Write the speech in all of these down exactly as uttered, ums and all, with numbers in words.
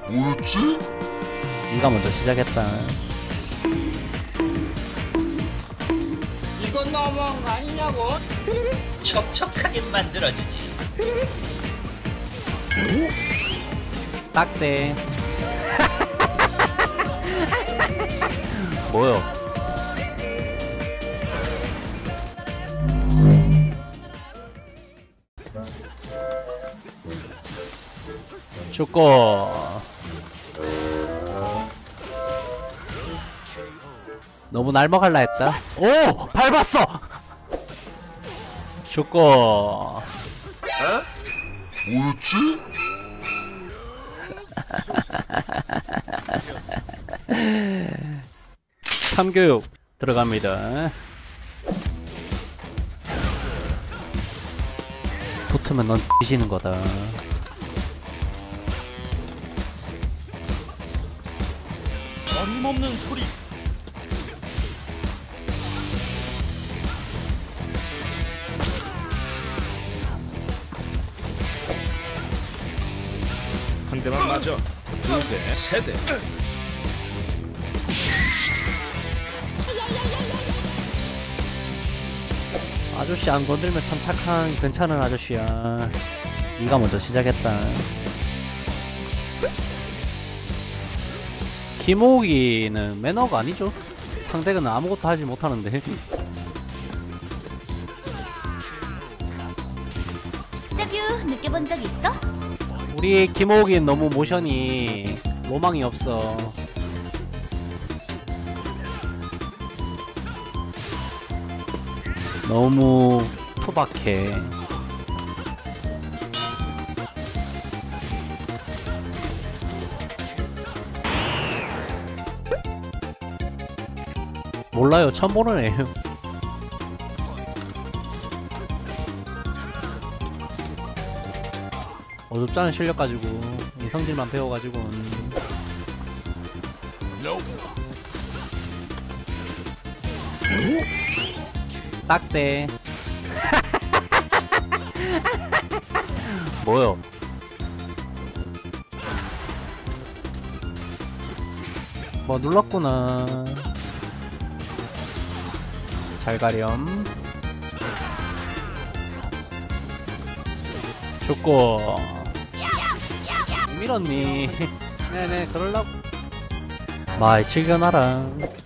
뭐였지? 네가 먼저 시작했다. 이건 너무한 거 아니냐고? 촉촉하게 만들어주지. 딱대. 뭐요? 죽고. 너무 날먹을라 했다. 오! 밟았어! 죽고. 어? 뭐였지? 참교육 들어갑니다. 붙으면 넌 뒤지는 거다. 어림없는 소리. 한 대만 맞아. 두 대, 세 대. 아저씨 안 건들면 참 착한 괜찮은 아저씨야. 네가 먼저 시작했다. 김호기는 매너가 아니죠. 상대는 아무것도 하지 못하는데. 데뷔 느껴본 적 있어? 우리 김호기는 너무 모션이 로망이 없어. 너무 투박해. 몰라요. 처음 보는 애예요. 어줍잖은 실력 가지고 이성질만 배워가지고 음. 딱대. 뭐요? 뭐 눌렀구나. 잘 가렴. 죽고. 밀었니? 네네 그럴라고. 마이 칠견하라.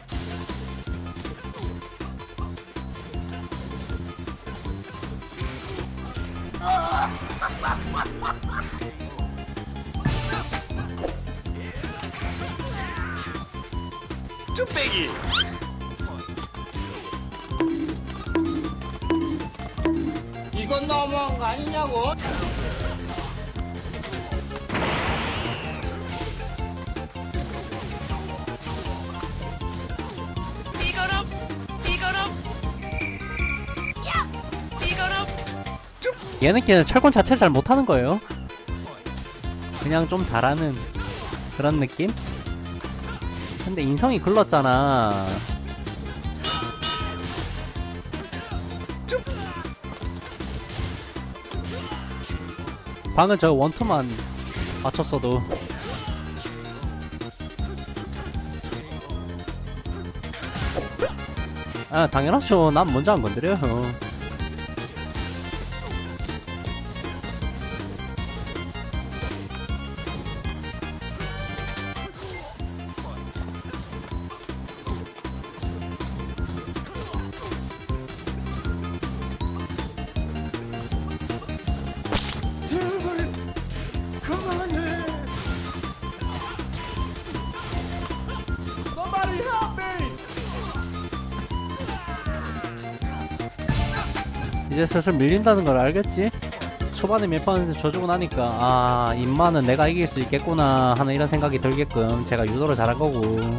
뚝배기. 이건 너무한 거 아니냐고? 이거럼, 이거럼, 이거럼. 얘는 걔는 철권 자체를 잘 못하는 거예요. 그냥 좀 잘하는 그런 느낌? 근데 인성이 글렀잖아. 방은 저 원투만 맞췄어도 아 당연하죠. 난 먼저 안 건드려요. 이제 슬슬 밀린다는 걸 알겠지? 초반에 몇 번 져주고 나니까 아 인마는 내가 이길 수 있겠구나 하는 이런 생각이 들게끔 제가 유도를 잘한 거고.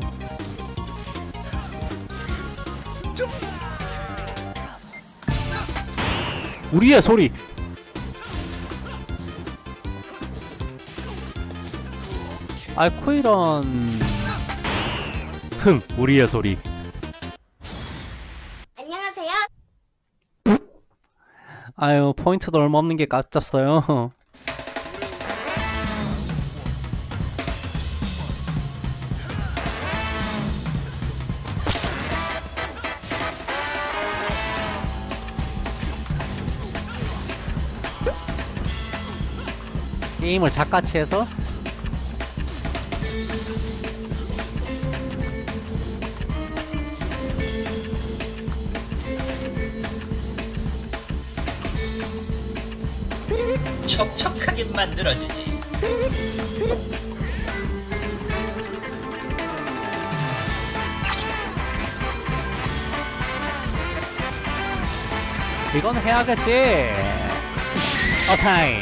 우리의 소리! 아이 코이런 흥 우리의 소리. 안녕하세요. 아유 포인트도 얼마 없는 게 깝잡어요. 게임을 작같이 해서 촉촉하게 만들어주지. 이건 해야겠지. 어타임.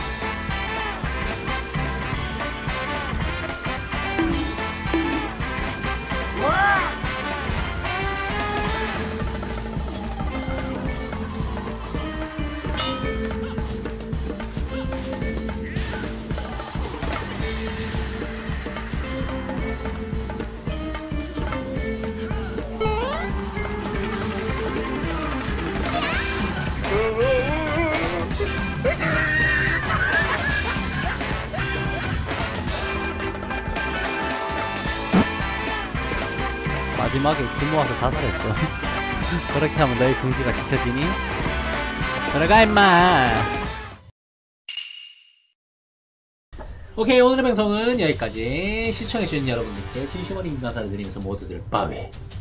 마지막에 길 모아서 자살했어. 그렇게 하면 너의 긍지가 지켜지니? 들어가 임마. 오케이, 오늘의 방송은 여기까지. 시청해주신 여러분들께 진심 어린 감사를 드리면서 모두들 빠위